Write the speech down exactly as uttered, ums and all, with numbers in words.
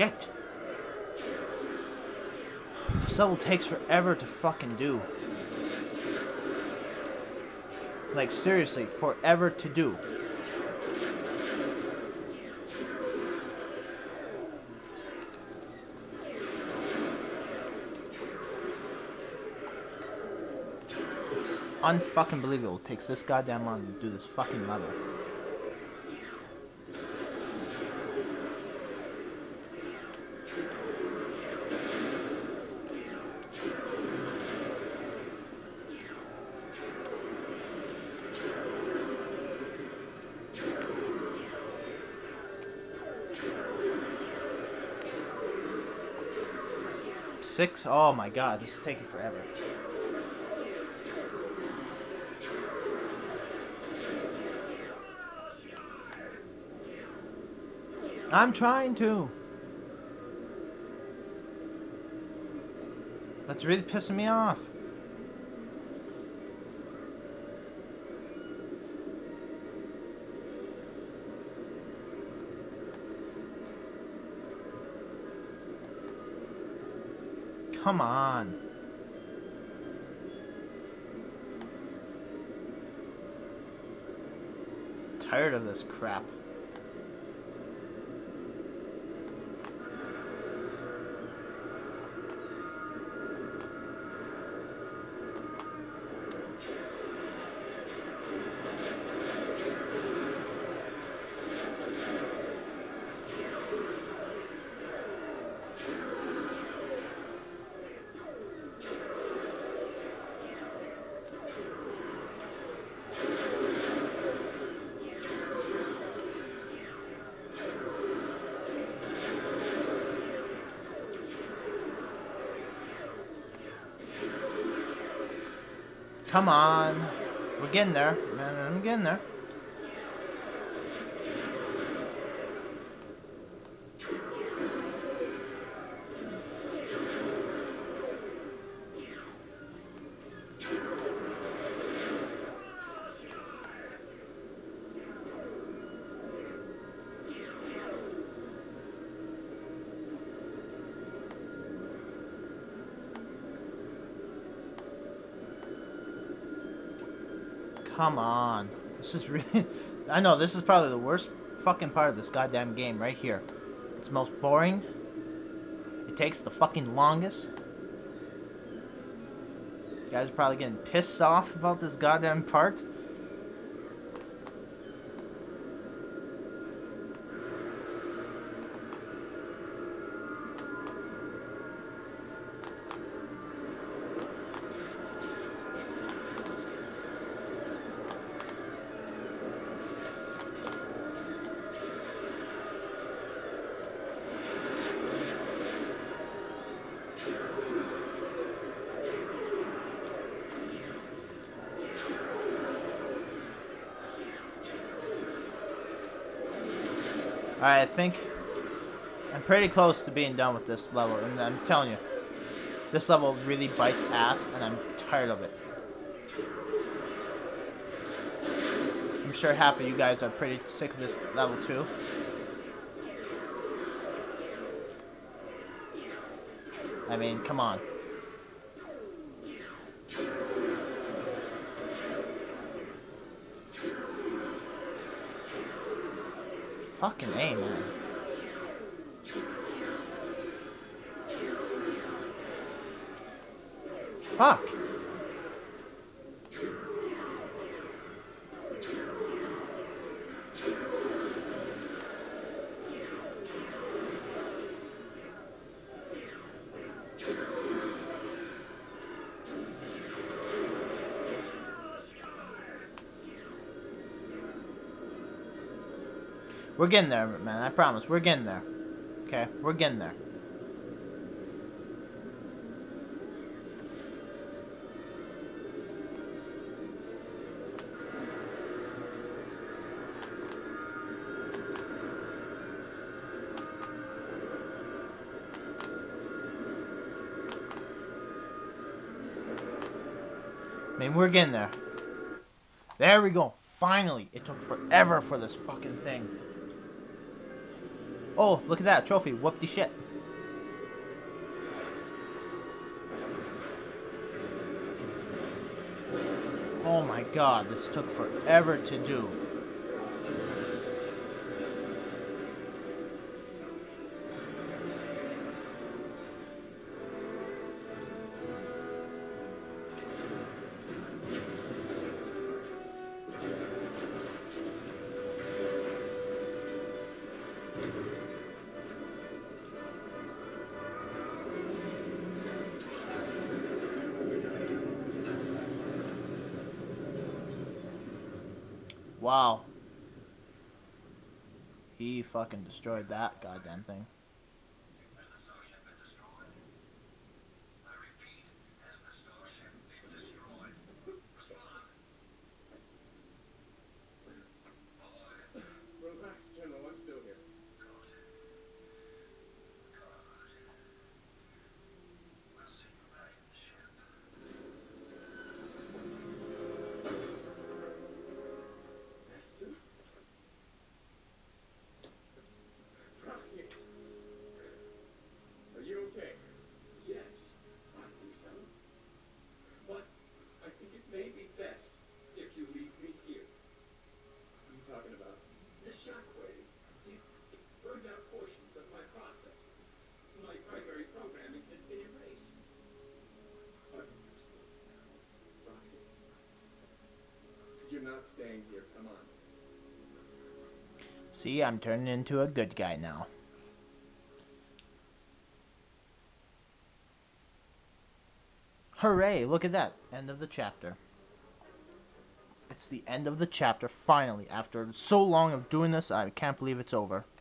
Shit. This level takes forever to fucking do. Like, seriously, forever to do. It's unfucking believable. It takes this goddamn long to do this fucking level. Six? Oh my god, this is taking forever. I'm trying to. That's really pissing me off. Come on. Tired of this crap. Come on. We're getting there. Man, I'm getting there. Come on. This is really... I know, this is probably the worst fucking part of this goddamn game right here. It's the most boring. It takes the fucking longest. You guys are probably getting pissed off about this goddamn part. Alright, I think I'm pretty close to being done with this level, and I'm telling you, this level really bites ass, and I'm tired of it. I'm sure half of you guys are pretty sick of this level too. I mean, come on. Fucking A, man. Fuck. We're getting there, man. I promise. We're getting there. Okay? We're getting there. I mean, we're getting there. There we go. Finally. It took forever for this fucking thing. Oh, look at that trophy. Whoop de shit. Oh my god, this took forever to do. Wow. He fucking destroyed that goddamn thing. Relax, General. I'm still here. Master? Proxy. Are you okay? Yes, I think so. But I think it may be best if you leave me here. What are you talking about? The shockwave did burned out portions of my processor. My primary programming has been erased. I'm useless now. Roxy. You're not staying here. Come on. See, I'm turning into a good guy now. Hooray, look at that. End of the chapter. It's the end of the chapter, finally. After so long of doing this, I can't believe it's over.